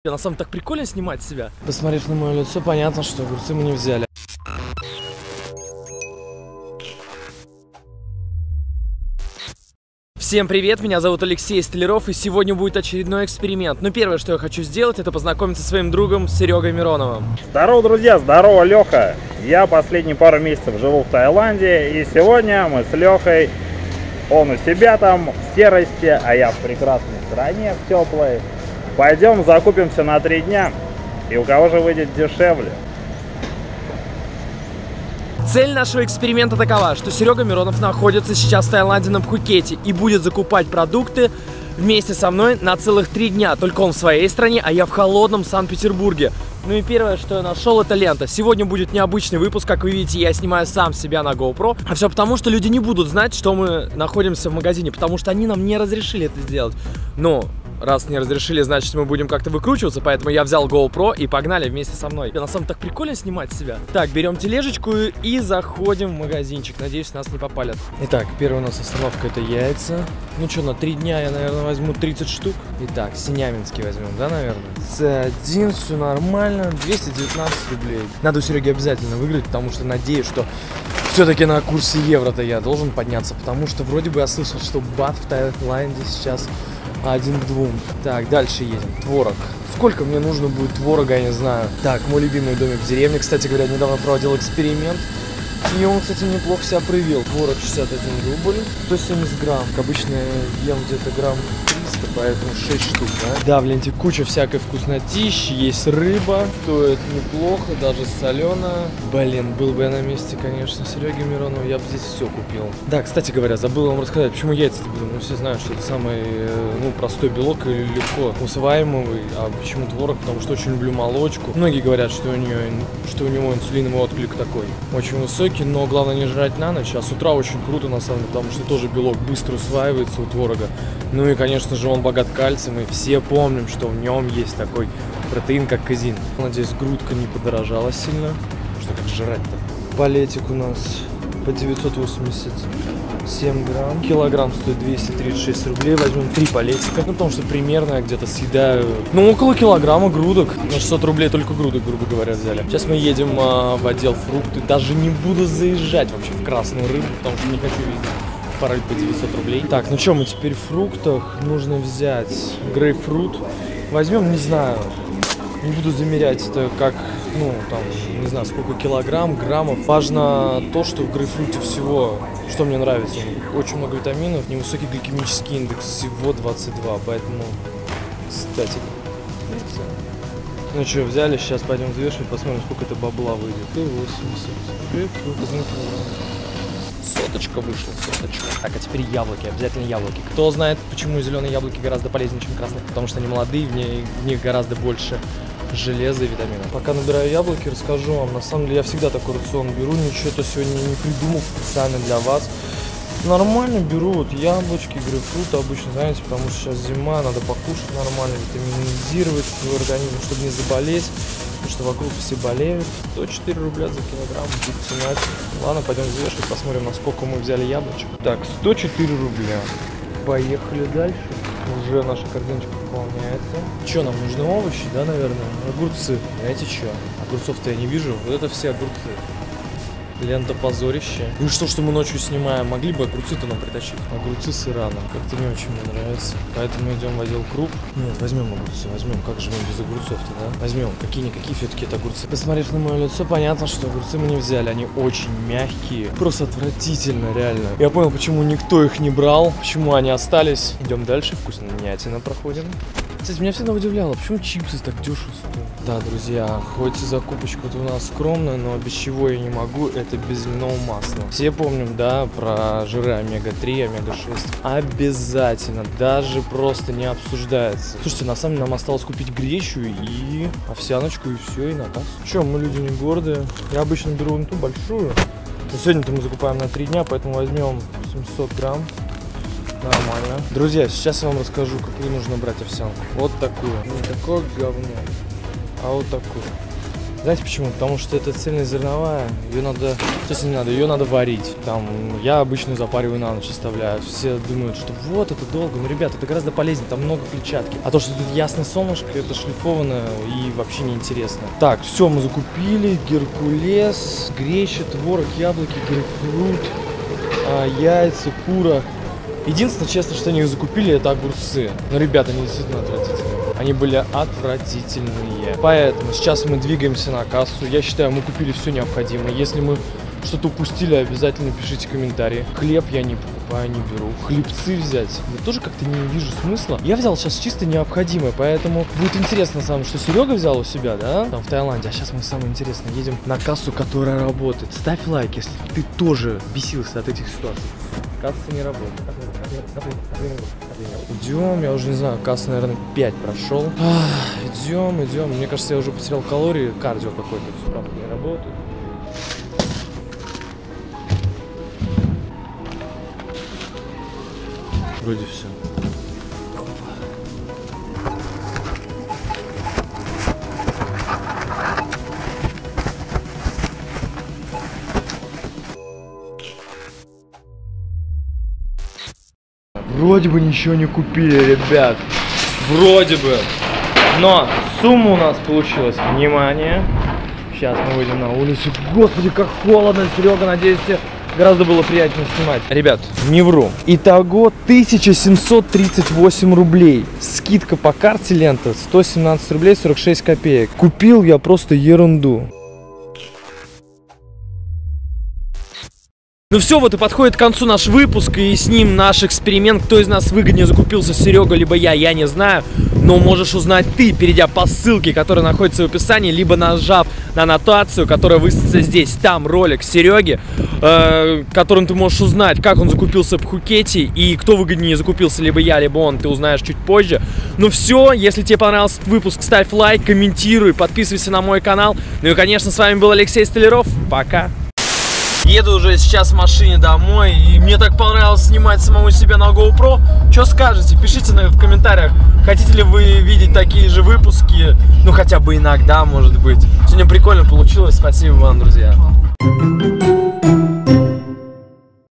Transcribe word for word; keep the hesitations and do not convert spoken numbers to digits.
На самом деле так прикольно снимать себя. Посмотрев на мое лицо, понятно, что огурцы мы не взяли. Всем привет, меня зовут Алексей Столяров, и сегодня будет очередной эксперимент. Но первое, что я хочу сделать, это познакомиться со своим другом Серегой Мироновым. Здорово, друзья, здорово, Леха. Я последние пару месяцев живу в Таиланде, и сегодня мы с Лехой, он у себя там в серости, а я в прекрасной стране, в теплой. Пойдем закупимся на три дня, и у кого же выйдет дешевле? Цель нашего эксперимента такова, что Серега Миронов находится сейчас в Таиланде на Пхукете и будет закупать продукты вместе со мной на целых три дня. Только он в своей стране, а я в холодном Санкт-Петербурге. Ну и первое, что я нашел, это лента. Сегодня будет необычный выпуск, как вы видите, я снимаю сам себя на GoPro. А все потому, что люди не будут знать, что мы находимся в магазине, потому что они нам не разрешили это сделать. Но раз не разрешили, значит, мы будем как-то выкручиваться, поэтому я взял GoPro и погнали вместе со мной. На самом деле так прикольно снимать себя. Так, берем тележечку и заходим в магазинчик. Надеюсь, нас не попалят. Итак, первая у нас остановка — это яйца. Ну что, на три дня я, наверное, возьму тридцать штук. Итак, синявинский возьмем, да, наверное? С один, все нормально, двести девятнадцать рублей. Надо у Сереги обязательно выиграть, потому что надеюсь, что все-таки на курсе евро-то я должен подняться, потому что вроде бы я слышал, что бат в Таиланде сейчас один к двум. Так, дальше едем. Творог. Сколько мне нужно будет творога, я не знаю. Так, мой любимый домик в деревне. Кстати говоря, недавно проводил эксперимент. И он, кстати, неплохо себя проявил. Творог шестьдесят один рубль, сто семьдесят грамм. Обычно я ем где-то грамм триста, поэтому шесть штук, да? Да, в ленте куча всякой вкуснотищи. Есть рыба, стоит неплохо, даже соленая. Блин, был бы я на месте, конечно, Сереги Миронова, я бы здесь все купил. Да, кстати говоря, забыл вам рассказать, почему яйца-то будем. Ну, все знают, что это самый, ну, простой белок и легко усваиваемый. А почему творог? Потому что очень люблю молочку. Многие говорят, что у нее, что у него инсулиновый отклик такой очень высокий, но главное не жрать на ночь. А с утра очень круто, на самом деле, потому что тоже белок быстро усваивается у творога. Ну и, конечно же, он богат кальцием, и все помним, что в нем есть такой протеин, как казин. Надеюсь, грудка не подорожала сильно. Что как жрать-то? Палетик у нас по девятьсот восемьдесят семь грамм. Килограмм стоит двести тридцать шесть рублей. Возьмем три палетика. Ну, потому что примерно я где-то съедаю, ну, около килограмма грудок. На шестьсот рублей только грудок, грубо говоря, взяли. Сейчас мы едем а, в отдел фрукты. Даже не буду заезжать вообще в красную рыбу, потому что не хочу видеть пароль по девятьсот рублей. Так, ну что, мы теперь в фруктах. Нужно взять грейпфрут. Возьмем, не знаю, не буду замерять это как, ну, там, не знаю, сколько килограмм, граммов. Важно то, что в грейпфруте всего, что мне нравится, очень много витаминов, невысокий гликемический индекс, всего двадцать два, поэтому, кстати, ну что, взяли, сейчас пойдем взвешивать, посмотрим, сколько это бабла выйдет. И восемьдесят. Грейпфрут, соточка вышла, соточка. Так, а теперь яблоки, обязательно яблоки. Кто знает, почему зеленые яблоки гораздо полезнее, чем красные? Потому что они молодые, в, ней, в них гораздо больше железа и витаминов. Пока набираю яблоки, расскажу вам. На самом деле я всегда такой рацион беру, ничего-то сегодня не придумал специально для вас. Нормально беру вот яблочки, грейпфрут обычно, знаете, потому что сейчас зима, надо покушать нормально, витаминизировать свой организм, чтобы не заболеть. Потому что вокруг все болеют. сто четыре рубля за килограмм будет цена. Ладно, пойдем взвешивать, посмотрим, насколько мы взяли яблочек. Так, сто четыре рубля. Поехали дальше. Уже наша корзиночка пополняется. Что, нам нужны овощи, да, наверное? Огурцы. Знаете что? Огурцов-то я не вижу. Вот это все огурцы. Лента позорище. Ну что, что мы ночью снимаем? Могли бы огурцы-то нам притащить? Огурцы с Ирана. Как-то не очень мне нравится. Поэтому идем в отдел круп. Нет, возьмем огурцы, возьмем. Как же мы без огурцов-то, да? Возьмем. Какие-никакие все-таки это огурцы. Посмотрев на мое лицо, понятно, что огурцы мы не взяли. Они очень мягкие. Просто отвратительно, реально. Я понял, почему никто их не брал. Почему они остались. Идем дальше. Вкуснятина проходим. Кстати, меня всегда удивляло, почему чипсы так дешево стоят. Да, друзья, хоть и закупочка-то у нас скромная, но без чего я не могу, это без льняного масла. Все помним, да, про жиры омега три, омега шесть. Обязательно, даже просто не обсуждается. Слушайте, на самом деле нам осталось купить гречу и овсяночку, и все, и на кассу. Че, мы люди не гордые. Я обычно беру вон ту большую. Но сегодня-то мы закупаем на три дня, поэтому возьмем семьсот грамм. Нормально. Друзья, сейчас я вам расскажу, какую нужно брать овсянку. Вот такую. Не такое говно, а вот такую. Знаете почему? Потому что это цельнозерновая, ее надо, то есть не надо, ее надо варить. Там, я обычно запариваю на ночь, оставляю. Все думают, что вот это долго, но, ребят, это гораздо полезнее, там много клетчатки. А то, что тут ясное солнышко, это шлифованное и вообще неинтересно. Так, все, мы закупили, геркулес, греча, творог, яблоки, грейпфрут, а, яйца, кура. Единственное, честно, что они закупили, это огурцы. Но, ребята, они действительно отвратительные. Они были отвратительные. Поэтому сейчас мы двигаемся на кассу. Я считаю, мы купили все необходимое. Если мы что-то упустили, обязательно пишите комментарии. Хлеб я не покупаю, не беру. Хлебцы взять я тоже как-то не вижу смысла. Я взял сейчас чисто необходимое, поэтому будет интересно самое, что Серега взял у себя, да, там в Таиланде. А сейчас мы самое интересное едем на кассу, которая работает. Ставь лайк, если ты тоже бесился от этих ситуаций. Касса не работает. Идем, я уже не знаю, касса, наверное, пять прошел. Идем, идем. Мне кажется, я уже потерял калории, кардио какой-то, все правда не работает. Вроде все. Вроде бы ничего не купили, ребят. Вроде бы. Но сумма у нас получилась. Внимание. Сейчас мы выйдем на улицу. Господи, как холодно, Серега. Надеюсь, тебе гораздо было приятнее снимать. Ребят, не вру. Итого тысяча семьсот тридцать восемь рублей. Скидка по карте лента сто семнадцать рублей сорок шесть копеек. Купил я просто ерунду. Ну все, вот и подходит к концу наш выпуск, и с ним наш эксперимент. Кто из нас выгоднее закупился, Серега либо я, я не знаю. Но можешь узнать ты, перейдя по ссылке, которая находится в описании, либо нажав на аннотацию, которая высится здесь. Там ролик Сереги, э, которым ты можешь узнать, как он закупился в Пхукете, и кто выгоднее закупился, либо я, либо он, ты узнаешь чуть позже. Ну все, если тебе понравился этот выпуск, ставь лайк, комментируй, подписывайся на мой канал. Ну и, конечно, с вами был Алексей Столяров. Пока! Еду уже сейчас в машине домой, и мне так понравилось снимать самому себя на GoPro. Что скажете? Пишите в комментариях, хотите ли вы видеть такие же выпуски, ну хотя бы иногда, может быть. Сегодня прикольно получилось, спасибо вам, друзья.